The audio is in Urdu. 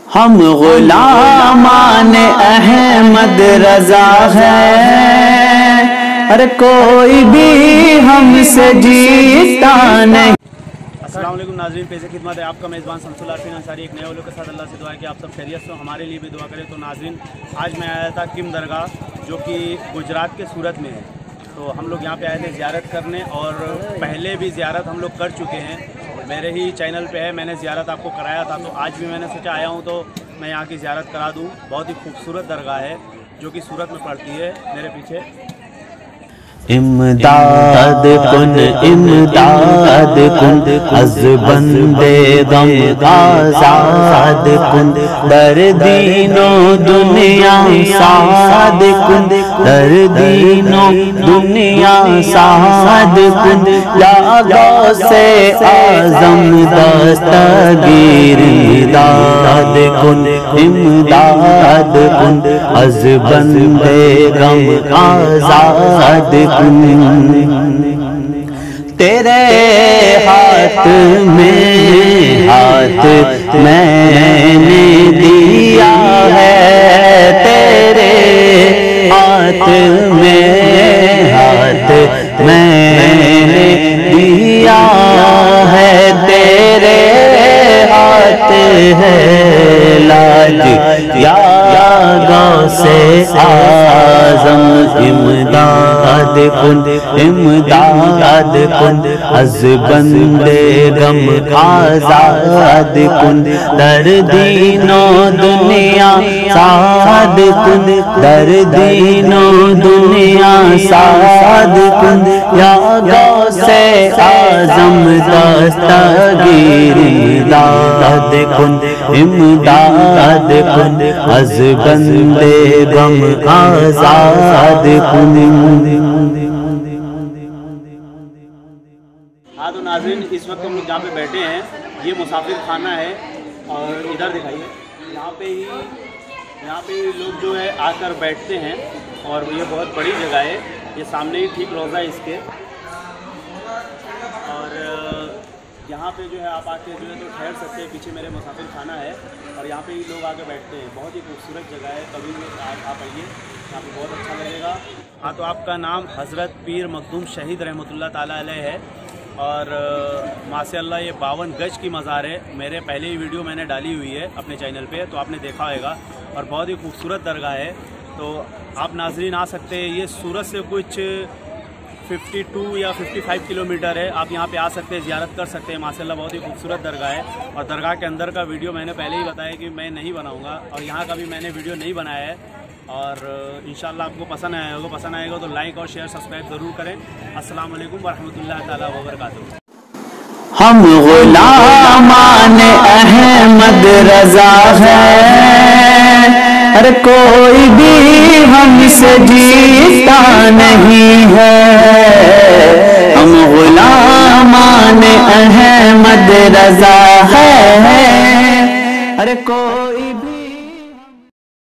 ہم غلامان احمد رضا ہیں، ہر کوئی بھی ہم سے جیتا نہیں۔ السلام علیکم ناظرین، پیش خدمت ہے آپ کا میزبان شمس عارفین انصاری ایک نئے اولو کے ساتھ۔ اللہ سے دعا ہے کہ آپ سب خیریت سے، ہمارے لیے بھی دعا کریں۔ تو ناظرین، آج میں آیا تھا کم درگاہ جو کہ گجرات کے سورت میں ہے۔ تو ہم لوگ یہاں پہ آئے تھے زیارت کرنے، اور پہلے بھی زیارت ہم لوگ کر چکے ہیں، میرے ہی چینل پہ ہے، میں نے زیارت آپ کو کرایا تھا۔ تو آج بھی میں نے سوچا آیا ہوں تو میں یہاں کی زیارت کرا دوں۔ بہت ہی خوبصورت درگاہ ہے جو کہ سورت میں پڑتی ہے، میرے پیچھے۔ امداد کن امداد کن از بندے غم آزاد کن، در دین و دنیا سعاد کن، در دین و دنیا سعاد کن، یا غوث اعظم دستگیر امداد کن، امداد کن از بندے غم آزاد کن۔ تیرے ہاتھ میں ہاتھ میں نے دیا ہے، تیرے ہاتھ میں ہاتھ میں نے دیا ہے، تیرے ہاتھ ہے لاج یا غوث اعظم امداد کن، امداد کن از بندے غم آزاد کن، در دین و دنیا سعاد کن، در دین و دنیا سعاد کن، یا غوث اعظم دستگیر امداد کن، امداد کن از بندے غم آزاد کن۔ ہاں تو ناظرین، اس وقت ہم لوگ جہاں پہ بیٹھے ہیں یہ مسافر خانہ ہے، اور ادھر دکھائیے، یہاں پہ ہی لوگ جو ہے آ کر بیٹھتے ہیں، اور یہ بہت بڑی جگہ ہے، یہ سامنے ہی ٹھیک روضہ ہے اس کے، اور یہاں پہ جو ہے آپ آ کے جو ہے تو ٹھہر سکتے ہیں۔ پیچھے میرے مسافر خانہ ہے، اور یہاں پہ ہی لوگ آ کے بیٹھتے ہیں۔ بہت ہی خوبصورت جگہ ہے، کبھی بھی آپ آئیے، یہاں پہ بہت اچھا لگے گا۔ ہاں تو آپ کا نام حضرت پیر مخدوم شہید رحمۃ اللہ تعالیٰ علیہ ہے، اور ماشاء اللہ یہ 52 گز کی مزار ہے۔ میرے پہلے ہی ویڈیو میں نے ڈالی ہوئی ہے اپنے چینل پہ، تو آپ نے دیکھا ہوئے گا، اور بہت ہی خوبصورت درگاہ ہے۔ تو آپ ناظرین آ سکتے ہیں، یہ سورت سے کچھ 52 یا 55 کلومیٹر ہے۔ آپ یہاں پہ آ سکتے ہیں، زیارت کر سکتے ہیں۔ ماشاء اللہ بہت ہی خوبصورت درگاہ ہے، اور درگاہ کے اندر کا ویڈیو میں نے پہلے ہی بتایا کہ میں نہیں بناؤں گا، اور یہاں کا بھی میں نے ویڈیو نہیں بنایا ہے، اور انشاءاللہ آپ کو پسند آئے گا تو لائک اور شیئر سبسکرائب ضرور کریں۔ السلام علیکم ورحمۃ اللہ تعالیٰ وبرکاتہ۔ ہم غلامان احمد رضا ہیں، ہر کوئی بھی ہم سے جیتا نہیں ہے، ہم غلامان احمد رضا ہیں، ہر کوئی